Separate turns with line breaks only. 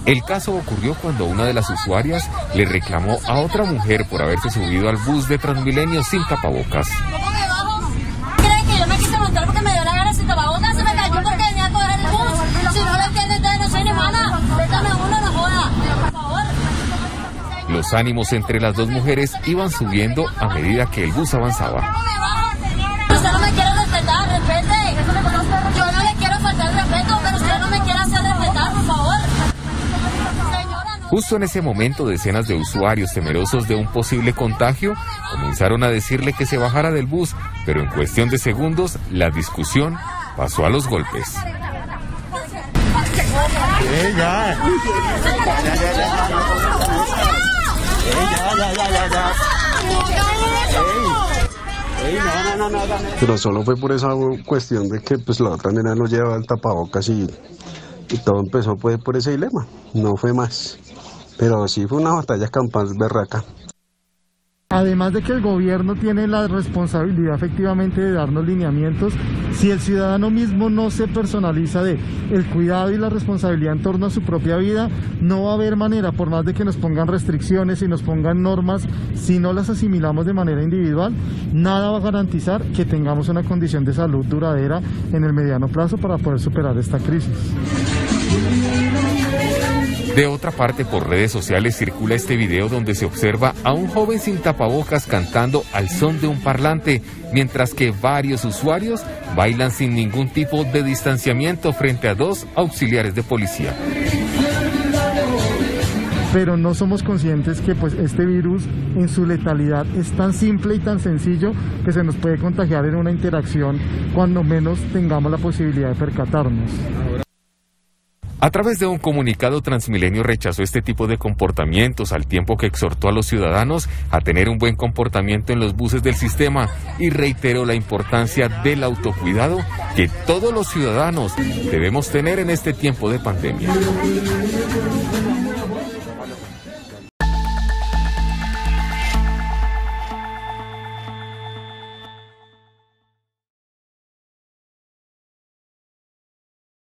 El caso ocurrió cuando una de las usuarias le reclamó a otra mujer por haberse subido al bus de Transmilenio sin tapabocas.
¿Creen que yo me quise montar porque me dio la gana sin tapabocas? Se me cayó porque venía a coger el bus. Si no lo entiende, entonces no soy ni mala. Vétame uno, no joda. Por favor.
Los ánimos entre las dos mujeres iban subiendo a medida que el bus avanzaba.
Usted no me quiere respetar, respete. Yo no le quiero faltar el respeto, pero usted no me quiere hacer respetar, por favor.
Justo en ese momento, decenas de usuarios temerosos de un posible contagio comenzaron a decirle que se bajara del bus, pero en cuestión de segundos la discusión pasó a los golpes.
Pero solo fue por esa cuestión de que pues la otra nena no llevaba el tapabocas y todo empezó pues por ese dilema, no fue más. Pero sí fue una batalla campal berraca.
Además de que el gobierno tiene la responsabilidad efectivamente de darnos lineamientos, si el ciudadano mismo no se personaliza de el cuidado y la responsabilidad en torno a su propia vida, no va a haber manera, por más de que nos pongan restricciones y nos pongan normas, si no las asimilamos de manera individual, nada va a garantizar que tengamos una condición de salud duradera en el mediano plazo para poder superar esta crisis.
De otra parte, por redes sociales circula este video donde se observa a un joven sin tapabocas cantando al son de un parlante, mientras que varios usuarios bailan sin ningún tipo de distanciamiento frente a dos auxiliares de policía.
Pero no somos conscientes que pues este virus en su letalidad es tan simple y tan sencillo que se nos puede contagiar en una interacción cuando menos tengamos la posibilidad de percatarnos.
A través de un comunicado, Transmilenio rechazó este tipo de comportamientos al tiempo que exhortó a los ciudadanos a tener un buen comportamiento en los buses del sistema y reiteró la importancia del autocuidado que todos los ciudadanos debemos tener en este tiempo de pandemia.